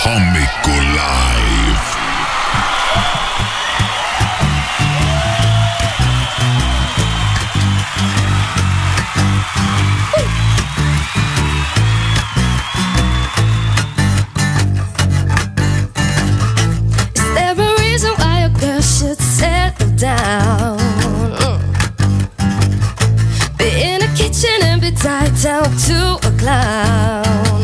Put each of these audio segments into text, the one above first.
Comico Live. Is there a reason why a girl should settle down? Be in the kitchen and be tied down to a clown.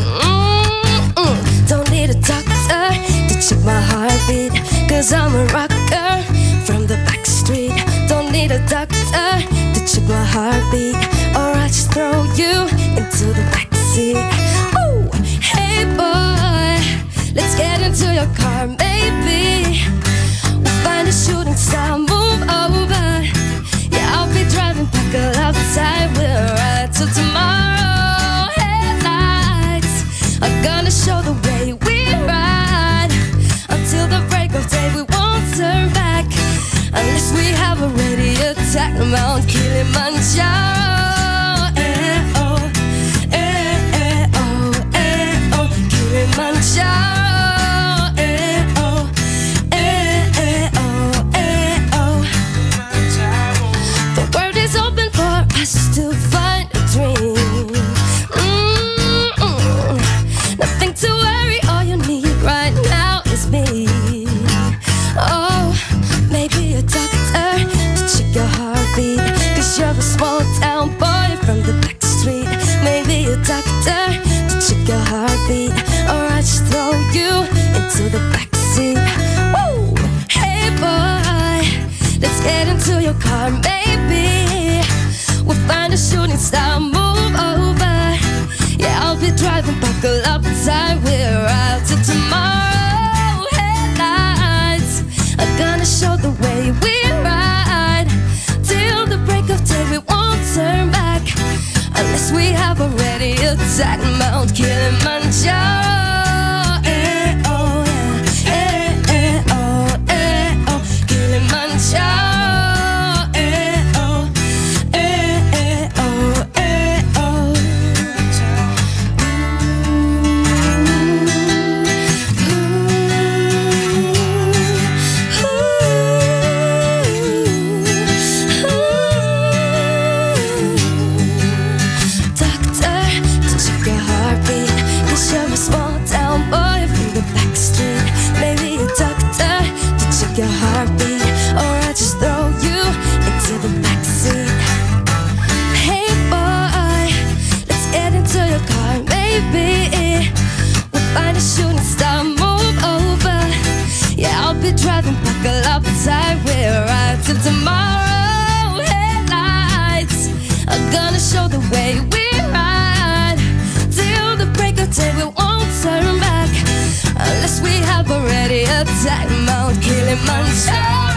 Don't need a doctor to check my heartbeat, 'cause I'm a rocker from the back street. Don't need a doctor to check my heartbeat, or I just throw you into the backseat. Ooh, hey boy, let's get into your car, maybe we'll find a shooting star, move over. Yeah, I'll be driving, buckle up tight, we'll ride till tomorrow. Headlights are gonna show the way we ride. Until the break of day we won't turn back, unless we have already attacked Mount Kilimanjaro. Eh oh, eh eh oh, eh oh, Kilimanjaro. Eh oh, eh eh oh, eh oh. The world is open for us to find a dream. Nothing to worry, all you need right now is me. Oh, maybe a doctor to check your heartbeat, 'cause you're a small town boy from the back street. Maybe a doctor to check your heartbeat, or I just throw you into the backseat. Woo! Hey boy, let's get into your car, maybe we'll find a shooting star, move over. Yeah, I'll be driving, buckle up tight, we'll ride till tomorrow. Headlights are gonna show the way we ride. Till the break of day we won't turn back, unless we have already attacked Mount Kilimanjaro. Eh oh, eh eh oh, eh oh, Kilimanjaro. Eh oh, eh eh oh, eh oh. Doctor, to check your heartbeat, 'cause you're a small town boy from the back street. Maybe a doctor to check your heartbeat, or I just throw you into the backseat. Hey boy, let's get into your car, maybe we'll find a shooting star, move over. Yeah, I'll be driving, buckle up tight, we'll ride till tomorrow. Headlights are gonna show the way we ride. Till the break of day we won't turn back, unless we have already attacked Mount Kilimanjaro.